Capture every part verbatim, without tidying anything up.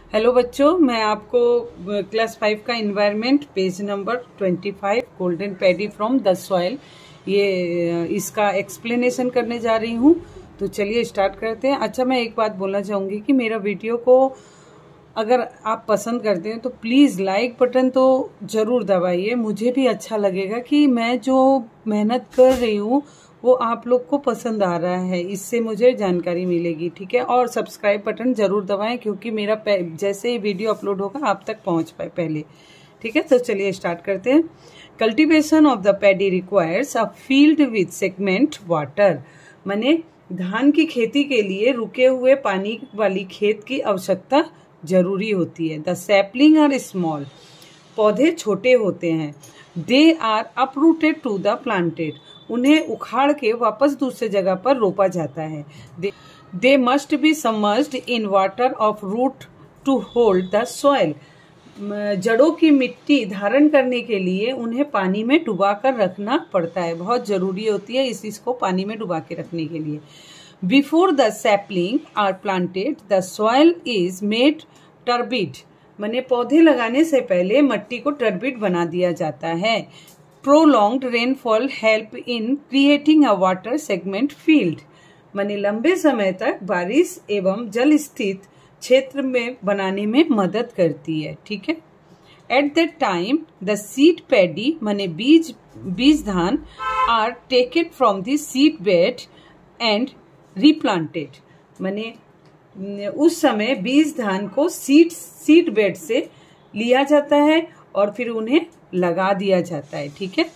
Hello बच्चों, मैं आपको क्लास फाइव का environment page number twenty five golden paddy from the soil ये इसका एक्सप्लेनेशन करने जा रही हूँ। तो चलिए स्टार्ट करते हैं। अच्छा, मैं एक बात बोलना चाहूँगी कि मेरा वीडियो को अगर आप पसंद करते हैं तो प्लीज़ लाइक बटन तो ज़रूर दबाइए। मुझे भी अच्छा लगेगा कि मैं जो मेहनत कर रही हूँ वो आप लोग को पसंद आ रहा है, इससे मुझे जानकारी मिलेगी। ठीक है, और सब्सक्राइब बटन जरूर दबाएं क्योंकि मेरा जैसे ही वीडियो अपलोड होगा आप तक पहुंच पाए पहले। ठीक है, तो चलिए स्टार्ट करते हैं। Cultivation of the paddy requires a field with segment water. माने धान की खेती के लिए रुके हुए पानी वाली खेत की आवश्यकता जरूरी होती है। द सैपलिंग आर स्मॉल, पौधे छोटे होते हैं। They are uprooted to the planted, उन्हें उखाड़ के वापस दूसरे जगह पर रोपा जाता है। They must be submerged in water of root to hold the soil, जड़ों की मिट्टी धारण करने के लिए उन्हें पानी में डुबा कर रखना पड़ता है, बहुत जरूरी होती है इस इसको पानी में डुबा के रखने के लिए। Before the sapling are planted the soil is made turbid, माने पौधे लगाने से पहले मट्टी को टर्बिड बना दिया जाता है। Prolonged rainfall help in creating a water segment field, माने लंबे समय तक बारिश एवं जल स्थित क्षेत्र में बनाने में मदद करती है। ठीक है, at that time the seed paddy, माने बीज बीज धान are taken from the seed bed and replanted, माने उस समय बीज धान को सीड सीड बेड से लिया जाता है और फिर उन्हें लगा दिया जाता है। ठीक है,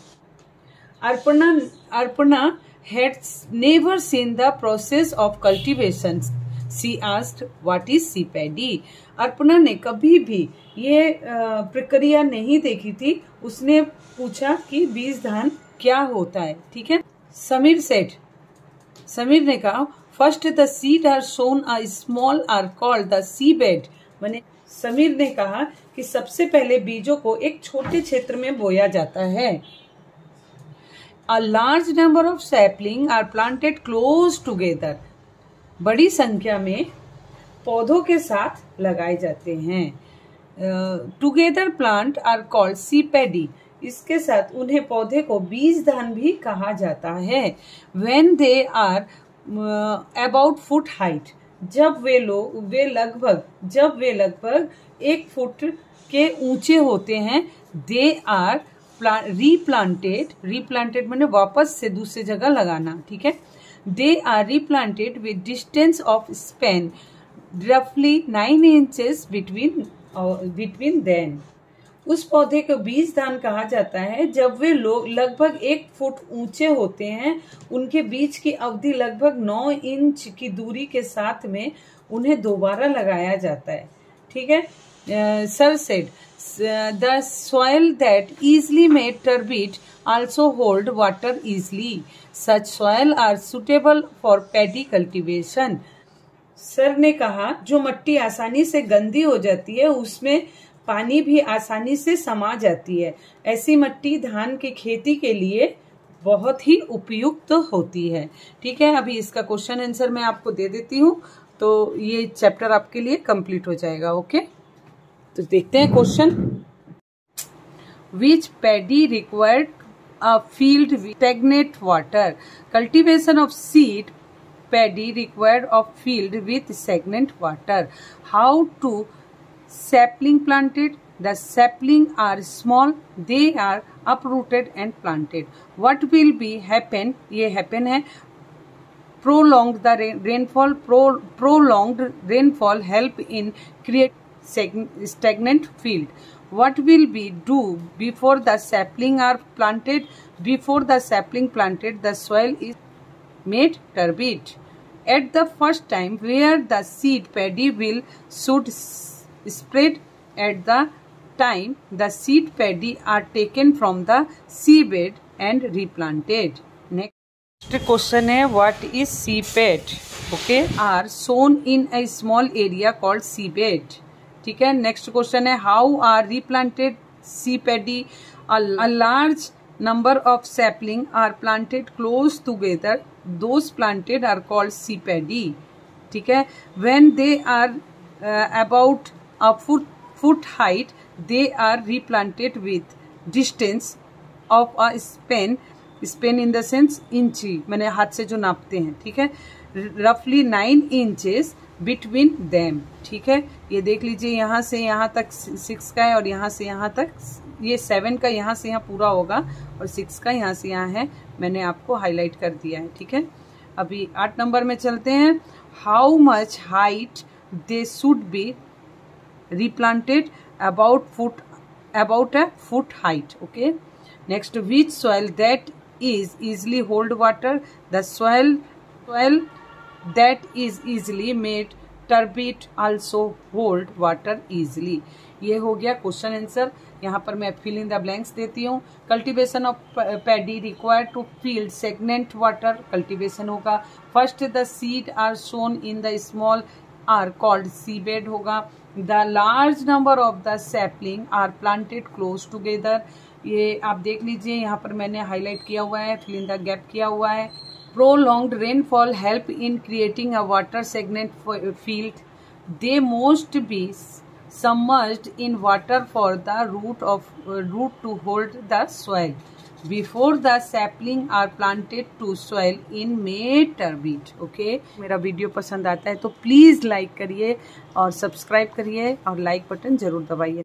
Arpana Arpana had never seen the process of cultivation. She asked, "What is seed paddy?" Arpana ने कभी भी ये प्रक्रिया नहीं देखी थी। उसने पूछा कि बीज धान क्या होता है। ठीक है, समीर सेठ समीर ने कहा, first the seed are sown a small are called the sea bed, माने समीर ने कहा कि सबसे पहले बीजों को एक छोटे क्षेत्र में बोया जाता है। A large number of saplings are planted close together, बड़ी संख्या में पौधों के साथ लगाए जाते हैं। Together plant are called sea paddy, इसके साथ उन्हें पौधे को बीज धान भी कहा जाता है। When they are about foot height, जब वे लोग वे लगभग जब वे लगभग एक फुट के ऊंचे होते हैं। दे आर रीप्लांटेड, रीप्लांटेड मैंने वापस से दूसरी जगह लगाना। ठीक है, they are replanted with distance of span रफली nine inches between between then. उस पौधे को बीज धान कहा जाता है जब वे लोग लगभग एक फुट ऊंचे होते हैं। उनके बीच की अवधि लगभग नौ इंच की दूरी के साथ में उन्हें दोबारा लगाया जाता है। ठीक है, sir said the soil that easily made turbid also hold water easily, such soil are suitable for paddy cultivation. Sir ने कहा, जो मिट्टी आसानी से गंदी हो जाती है उसमें पानी भी आसानी से समा जाती है, ऐसी मिट्टी धान की खेती के लिए बहुत ही उपयुक्त होती है। ठीक है, अभी इसका क्वेश्चन आंसर मैं आपको दे देती हूँ तो ये चैप्टर आपके लिए कंप्लीट हो जाएगा। ओके, तो देखते हैं question. Which paddy required a field with stagnant water? Cultivation of seed paddy required a field with stagnant water. How to sapling planted? The sapling are small, they are uprooted and planted. What will be happen? ये happen है। Prolonged the rain, rainfall pro, prolonged rainfall help in create stagnant field. What will be do before the sapling are planted? Before the sapling planted, the soil is made turbid. At the first time where the seed paddy will should spread, at the time the seed paddy are taken from the seedbed and replanted. Next question है, what is seedbed? Okay, are sown in a small area called seedbed. ठीक है, next question है, how are replanted seed paddy? A, a large number of sapling are planted close together. Those planted are called seed paddy. ठीक है, when they are uh, about a foot foot height, they are replanted with distance of a span, span in the sense इंची, मैंने हाथ से जो नापते हैं, ठीक है, रफली नाइन इंचेस बिटवीन देम, ठीक है। ये देख लीजिए यहाँ से यहाँ तक सिक्स का है और यहाँ से यहाँ तक, ये सेवन का यहाँ से यहाँ पूरा होगा और सिक्स का यहाँ से यहाँ है, मैंने आपको हाईलाइट कर दिया है, ठीक है। अभी आठ नंबर में चलते हैं। How much height they should be replanted about foot about a foot height, okay. Next, which soil that is easily hold water? The soil soil that is easily made turbid also hold water easily. ये हो गया question answer. यहाँ पर मैं fill in the blanks देती हूँ। Cultivation of paddy required to field stagnant water, cultivation होगा। First the seed are sown in the small are called seabed होगा। The large number of the sapling are planted close together, ये आप देख लीजिए, यहाँ पर मैंने हाईलाइट किया हुआ है, फिल इन द गैप किया हुआ है। Prolonged rainfall help in creating a water stagnant field, they most be submerged in water for the root of uh, root to hold the soil before the sapling are planted to soil in May turbid, okay। मेरा video पसंद आता है तो please like करिए और subscribe करिए और like button जरूर दबाइए।